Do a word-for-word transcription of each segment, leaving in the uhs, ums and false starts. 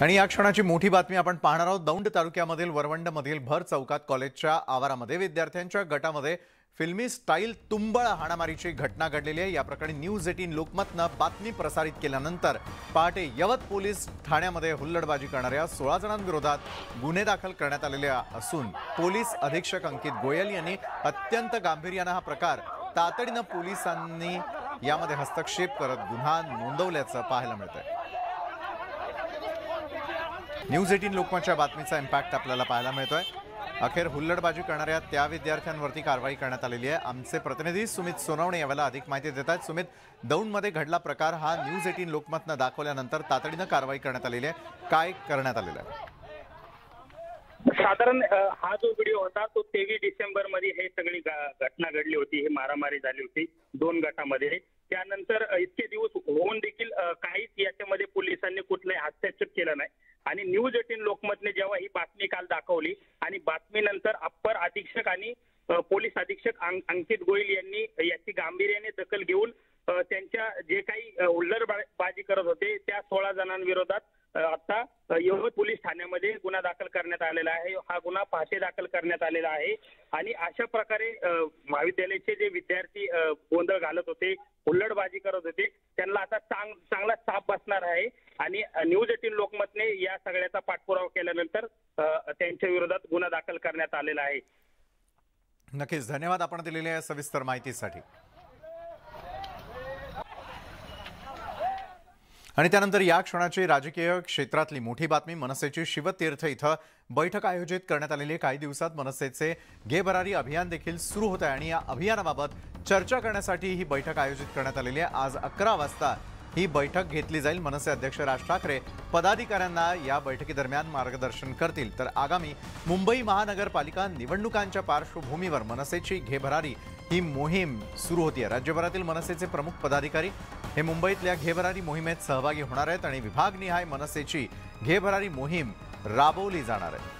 आणि या क्षणाची मोठी बातमी आपण पाहणार आहोत। दौंड तालुक्यामधील वरवंडमधील भर चौकात कॉलेजच्या आवारामध्ये विद्यार्थ्यांच्या गटामध्ये फिल्मी स्टाईल तुंबळ हाणामारीची घटना घडलेली आहे। या प्रकरणी न्यूज अठरा लोकमतने बातमी प्रसारित केल्यानंतर पहाटे यवत पोलीस ठाण्यामध्ये हुल्लडबाजी करणाऱ्या सोळा जणांविरोधात गुन्हे दाखल करण्यात आलेले असून पोलीस अधीक्षक अंकित गोयल यांनी अत्यंत गांभीर्याने हा प्रकार तातडीने पोलिसांनी यामध्ये हस्तक्षेप करत गुन्हा नोंदवल्याचं पाहायला मिळतंय। न्यूज अठरा लोकमतच्या बातमीचा इम्पॅक्ट आपल्याला पाहायला मिळतोय। अखेर हुल्लडबाजी करणाऱ्या त्या विद्यार्थ्यांवरती कारवाई करण्यात आलेली आहे। आमचे प्रतिनिधी सुमित सोनवणे यावेळेला अधिक माहिती देत आहेत। सुमित, दौंडमध्ये घडला प्रकार हा न्यूज अठरा लोकमतने दाखवल्यानंतर तातडीने कारवाई करण्यात आलेली आहे। काय करण्यात आलेलं आहे? साधारण हा जो व्हिडिओ होता तो तेवीस डिसेंबर मध्ये हे सगळी घटना घडली होती। हे मारामारी झाली होती दोन गटामध्ये। त्यानंतर इतके दिवस होऊन देखील काहीच याच्यामध्ये पोलिसांनी कुठलाही हस्तक्षेप केला नाही आणि न्यूज अठरा लोकमतने जेव्हा ही बातमी काल दाखवली आणि बातमीनंतर अप्पर अधीक्षक आणि पोलीस अधीक्षक अंकित गोयल यांनी याची गांभीर्याने दखल घेऊन त्यांच्या जे काही हुल्लडबाजी करत होते त्या सोळा जणांविरोधात आता यवत पोलीस ठाण्यामध्ये गुन्हा दाखल करण्यात आलेला आहे। हा गुन्हा पहाटे दाखल करण्यात आलेला आहे आणि अशा प्रकारे महाविद्यालयाचे जे विद्यार्थी गोंधळ घालत होते, हुल्लडबाजी करत होते, त्यांना आता चांग चांगला चाप बसणार आहे आणि न्यूज अठरा लोकमतने या सगळ्याचा पाठपुरावा केल्यानंतर त्यांच्या विरोधात गुन्हा दाखल करण्यात आलेला आहे। नक्कीच धन्यवाद आपण दिलेल्या सविस्तर माहितीसाठी। आणि त्यानंतर या क्षणाची राजकीय क्षेत्रातली मोठी बातमी। मनसेची शिवतीर्थ इथं बैठक आयोजित करण्यात आलेली आहे। काही दिवसात मनसेचे घे भरारी अभियान देखील सुरू होत आहे आणि या अभियानाबाबत चर्चा करण्यासाठी ही बैठक आयोजित करण्यात आलेली आहे। आज अकरा वाजता ही बैठक घेतली जाईल। मनसे अध्यक्ष राज ठाकरे पदाधिकाऱ्यांना या बैठकीदरम्यान मार्गदर्शन करतील। तर आगामी मुंबई महानगरपालिका निवडणुकांच्या पार्श्वभूमीवर मनसेची घे भरारी ही मोहीम सुरू होती आहे। राज्यभरातील मनसेचे प्रमुख पदाधिकारी हे मुंबईतल्या घे भरारी मोहिमेत सहभागी होणार आहेत आणि विभागनिहाय मनसेची घे भरारी मोहीम राबवली जाणार आहे।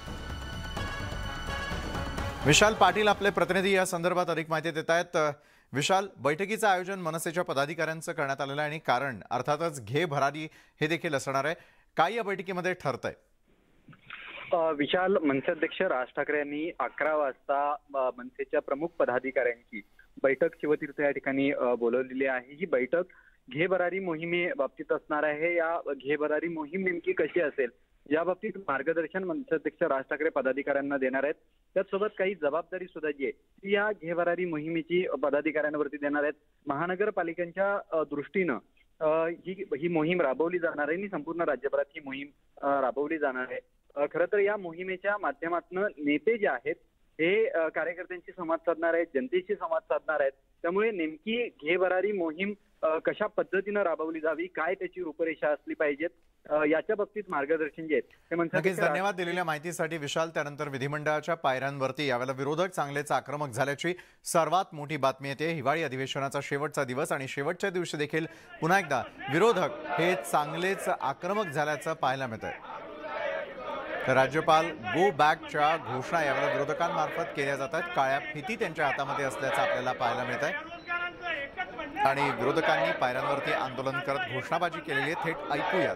विशाल पाटील आपले प्रतिनिधी या संदर्भात अधिक माहिती देत आहेत। विशाल, बैठकीचं आयोजन मनसेच्या पदाधिकाऱ्यांचं करण्यात आलेलं आहे आणि कारण अर्थातच घे भरारी हे देखील असणार आहे। काय या बैठकीमध्ये ठरतंय? विशाल, मनसे अध्यक्ष राज ठाकरे यांनी अकरा वाजता मनसेच्या प्रमुख पदाधिकाऱ्यांची बैठक शिवतीर्थ या ठिकाणी बोलवलेली आहे। ही बैठक घे भरारी मोहिमे बाबतीत असणार आहे। या घे भरारी मोहीम नेमकी कशी असेल या बाबतीत मार्गदर्शन मनसे अध्यक्ष राज ठाकरे पदाधिकाऱ्यांना देणार आहेत। त्याचसोबत काही जबाबदारी सुद्धा जी आहे ती या घे भरारी मोहिमेची पदाधिकाऱ्यांवरती देणार आहेत। महानगरपालिकांच्या दृष्टीनं ही ही मोहीम राबवली जाणार आहे आणि संपूर्ण राज्यभरात ही मोहीम राबवली जाणार आहे। खरं तर या मोहिमेच्या माध्यमातून नेते जे आहेत हे कार्यकर्त्यांशी संवाद साधणार आहेत, जनतेशी संवाद साधणार आहेत। त्यामुळे नेमकी घे भरारी मोहीम कशा पद्धतीने राबवली जावी, काय त्याची रूपरेषा असली पाहिजेत याच्या बाबतीत मार्गदर्शन जे आहे ते मनसे। नक्कीच धन्यवाद दिलेल्या माहितीसाठी विशाल। त्यानंतर विधिमंडळाच्या पायऱ्यांवरती यावेळेला विरोधक चांगलेच आक्रमक झाल्याची सर्वात मोठी बातमी येते। हिवाळी अधिवेशनाचा शेवटचा दिवस आणि शेवटच्या दिवशी देखील पुन्हा एकदा विरोधक हे चांगलेच आक्रमक झाल्याचं पाहायला मिळतंय। तर राज्यपाल गो बॅकच्या घोषणा यावेळेला विरोधकांमार्फत केल्या जातात। काळ्या फिती त्यांच्या हातामध्ये असल्याचं आपल्याला पाहायला मिळत आहे आणि विरोधकांनी पायऱ्यांवरती आंदोलन करत घोषणाबाजी केलेली आहे। थेट ऐकूयात।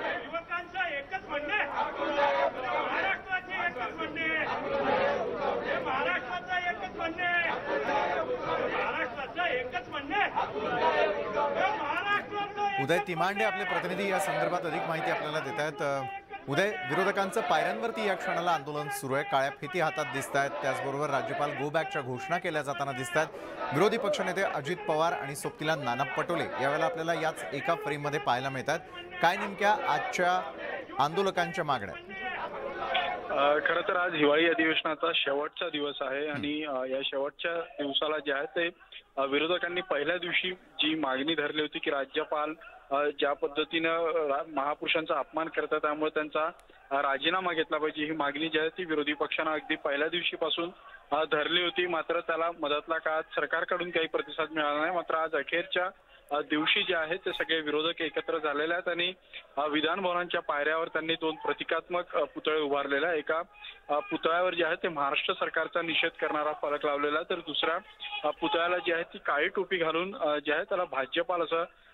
उदय तिमांडे आपले प्रतिनिधी या संदर्भात अधिक माहिती आपल्याला देत आहेत। उदय, विरोधकांचं पायऱ्यांवरती या क्षणाला आंदोलन सुरू आहे। काळ्या फिती हातात दिसत आहेत। त्याचबरोबर राज्यपाल गो बॅकच्या घोषणा केल्या जाताना दिसत आहेत। विरोधी पक्षनेते अजित पवार आणि सोबतीला नाना पटोले यावेळेला आपल्याला याच एका फ्रेममध्ये पाहायला मिळतात। काय नेमक्या आजच्या आंदोलकांच्या मागण्या? खरं तर आज हिवाळी अधिवेशनाचा शेवटचा दिवस आहे आणि या शेवटच्या दिवसाला जे आहे ते विरोधकांनी पहिल्या दिवशी जी मागणी धरली होती की राज्यपाल ज्या पद्धतीनं महापुरुषांचा अपमान करतात त्यामुळे त्यांचा राजीनामा घेतला पाहिजे, ही मागणी जी आहे ती विरोधी पक्षांना अगदी पहिल्या दिवशीपासून धरली होती। मात्र त्याला मधातला काळात सरकारकडून काही प्रतिसाद मिळाला नाही। मात्र आज अखेरच्या दिवशी जे आहेत ते सगळे विरोधक एकत्र झालेले आहेत आणि विधान भवनाच्या पायऱ्यावर त्यांनी दोन प्रतिकात्मक पुतळे उभारलेले आहेत। एका पुतळ्यावर जे आहे ते महाराष्ट्र सरकारचा निषेध करणारा फलक लावलेला, तर दुसऱ्या पुतळ्याला जी आहे ती काळी टोपी घालून जे आहे त्याला भाजपाल असं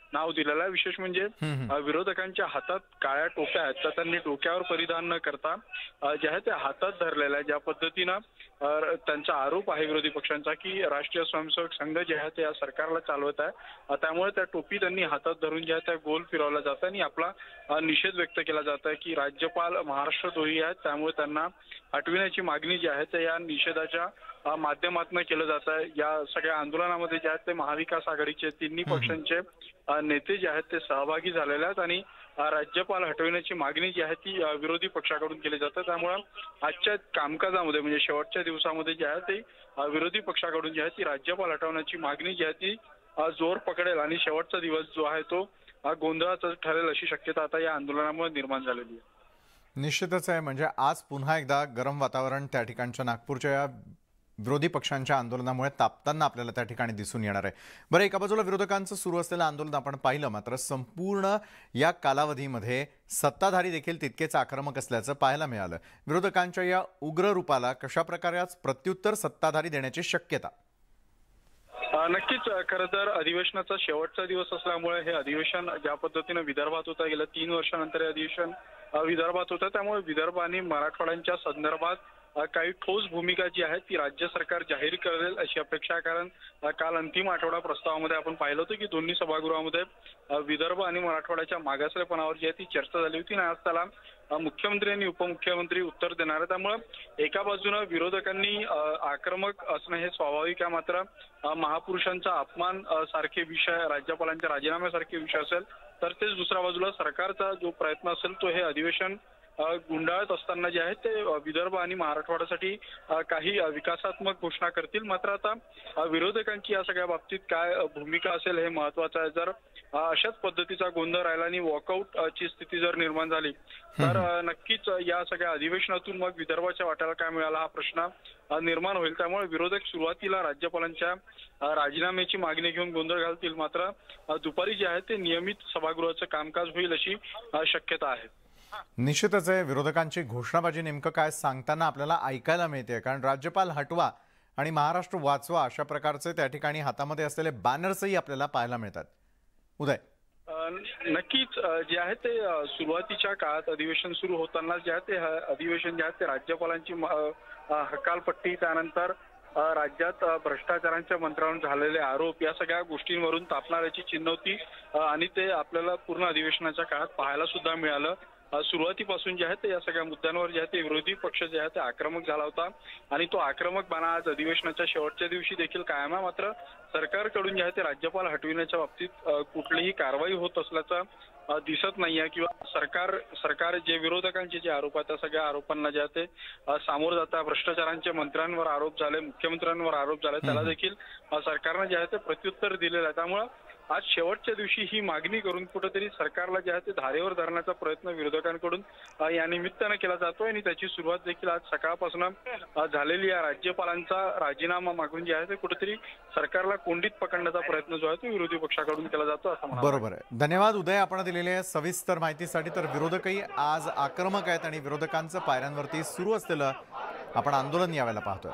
नाव दिलेलं आहे. विशेष म्हणजे हम्म. अ, विरोधकांच्या हातात काळ्या टोप्या आहेत तर त्यांनी डोक्यावर परिधान न करता अ, जे आहे ते हातात धरलेलं आहे. ज्या पद्धतीनं अ, त्यांचा आरोप आहे विरोधी पक्षांचा की राष्ट्रीय स्वयंसेवक संघ जे आहे ते या सरकारला चालवत आहे. अ, त्यामुळे त्या टोपी त्यांनी हातात धरून जे आहे त्या गोल फिरवल्या जात आणि आपला अ, निषेध व्यक्त केला जात आहे की राज्यपाल महाराष्ट्रद्रोही आहेत, त्यामुळे त्यांना हटविण्याची मागणी जी आहे ते या निषेधाच्या अ, माध्यमातून केलं जात आहे. या सगळ्या आंदोलनामध्ये जे आहेत ते महाविकास आघाडीचे तिन्ही पक्षांचे अ, नेते जे आहेत ते सहभागी झालेले आहेत आणि अ, राज्यपाल हटविण्याची मागणी जी आहे ती अ, विरोधी पक्षाकडून केली जाते. त्यामुळे आजच्या कामकाजामध्ये म्हणजे शेवटच्या दिवसामध्ये जे आहे ते अ, विरोधी पक्षाकडून जी आहे ती राज्यपाल हटवण्याची मागणी जी आहे ती अ, जोर पकडेल आणि शेवटचा दिवस जो आहे तो अ, गोंधळाचा ठरेल अशी शक्यता आता या आंदोलनामुळे निर्माण झालेली आहे. निश्चितच आहे. म्हणजे आज पुन्हा एकदा गरम वातावरण त्या ठिकाणच्या नागपूरच्या या विरोधी पक्षांच्या आंदोलनामुळे तापताना आपल्याला त्या ठिकाणी दिसून येणार आहे. बरं, एका बाजूला विरोधकांचं सुरू असलेलं आंदोलन आपण पाहिलं, मात्र संपूर्ण या कालावधीमध्ये सत्ताधारी देखील तितकेच आक्रमक असल्याचं पाहायला मिळालं. विरोधकांच्या या उग्र रूपाला कशा प्रकारे आज प्रत्युत्तर सत्ताधारी देण्याची शक्यता? अ, नक्कीच अ, खरं तर अधिवेशनाचा शेवटचा दिवस असल्यामुळे हे अधिवेशन ज्या पद्धतीनं विदर्भात होतं गेल्या तीन वर्षानंतर हे अधिवेशन अ, विदर्भात होतं, त्यामुळे विदर्भ आणि मराठवाड्यांच्या संदर्भात अ, काही ठोस भूमिका जी आहे ती राज्य सरकार जाहीर करेल अशी अपेक्षा आहे. कारण अ, काल अंतिम आठवडा प्रस्तावामध्ये आपण पाहिलं होतं की दोन्ही सभागृहामध्ये अ, विदर्भ आणि मराठवाड्याच्या मागासलेपणावर जी आहे ती चर्चा झाली होती आणि आज त्याला अ, मुख्यमंत्री आणि उपमुख्यमंत्री उत्तर देणार आहे. त्यामुळे एका बाजूनं विरोधकांनी अ, आक्रमक असणं हे स्वाभाविक आहे, मात्र अ, महापुरुषांचा अपमान अ, सारखे विषय, राज्यपालांच्या राजीनाम्यासारखे विषय असेल तर तेच दुसऱ्या बाजूला सरकारचा जो प्रयत्न असेल तो हे अधिवेशन अ, गुंडाळत असताना जे आहे ते अ, विदर्भ आणि मराठवाड्यासाठी अ, काही अ, विकासात्मक घोषणा करतील. मात्र आता अ, विरोधकांची या सगळ्या बाबतीत काय अ, भूमिका असेल हे महत्वाचं आहे. जर अ, अशाच पद्धतीचा गोंधळ राहिला आणि वॉकआउट अ, ची स्थिती जर निर्माण झाली तर अ, नक्कीच अ, या सगळ्या अधिवेशनातून मग विदर्भाच्या वाट्याला काय मिळाला हा प्रश्न अ, निर्माण होईल. त्यामुळे विरोधक सुरुवातीला राज्यपालांच्या अ, राजीनाम्याची मागणी घेऊन गोंधळ घालतील, मात्र अ, दुपारी जे आहे ते नियमित सभागृहाचं कामकाज होईल अशी अ, शक्यता आहे. निश्चितच आहे. विरोधकांची घोषणाबाजी नेमकं काय सांगताना आपल्याला ऐकायला मिळते, कारण राज्यपाल हटवा आणि महाराष्ट्र वाचवा अशा प्रकारचे त्या ठिकाणी हातामध्ये असलेले बॅनर्सही आपल्याला पाहायला मिळतात. उदय, अ, नक्कीच अ, जे आहे ते अ, सुरुवातीच्या काळात अधिवेशन सुरू होताना जे आहे ते ह- अधिवेशन जे आहे ते राज्यपालांची म- अ, अ, हकालपट्टी, त्यानंतर अ, राज्यात अ, भ्रष्टाचारांच्या मंत्र्यांवर झालेले आरोप या सगळ्या गोष्टींवरून तापणाऱ्याची चिन्ह होती अ, आणि ते आपल्याला पूर्ण अधिवेशनाच्या काळात पाहायला सुद्धा मिळालं. अ, सुरुवातीपासून जे आहे ते या सगळ्या मुद्द्यांवर जे आहे ते विरोधी पक्ष जे आहे ते आक्रमक झाला होता आणि तो आक्रमक बाणा आज अधिवेशनाच्या शेवटच्या दिवशी देखील कायम आहे. मात्र सरकारकडून जे आहे ते राज्यपाल हटविण्याच्या बाबतीत अ, कुठलीही कारवाई होत असल्याचं अ, दिसत नाहीये किंवा सरकार सरकार जे विरोधकांचे जे आरोप आहेत त्या सगळ्या आरोपांना जे आहे ते अ, सामोरं जाता. भ्रष्टाचारांच्या मंत्र्यांवर आरोप झाले, मुख्यमंत्र्यांवर आरोप झाले, त्याला देखील अ, सरकारनं जे आहे ते प्रत्युत्तर दिलेलं आहे. त्यामुळं आज शेवटच्या दिवशी ही मागणी करून कुठेतरी सरकारला जे आहे ते धारेवर धरण्याचा प्रयत्न विरोधकांकडून अ, या निमित्तानं केला जातोय आणि त्याची सुरुवात देखील आज सकाळपासून अ, झालेली आहे. राज्यपालांचा राजीनामा मागून जे आहे ते कुठेतरी सरकारला कोंडीत पकडण्याचा प्रयत्न जो आहे तो विरोधी पक्षाकडून केला जातो असं मला बरोबर आहे. धन्यवाद उदय, आपण दिलेल्या सविस्तर माहितीसाठी. तर विरोधकही आज आक्रमक आहेत आणि विरोधकांचं पायऱ्यांवरती सुरू असलेलं आपण आंदोलन यावेळेला पाहतोय.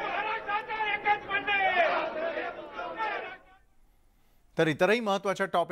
तर इतरही महत्त्वाच्या टॉपिक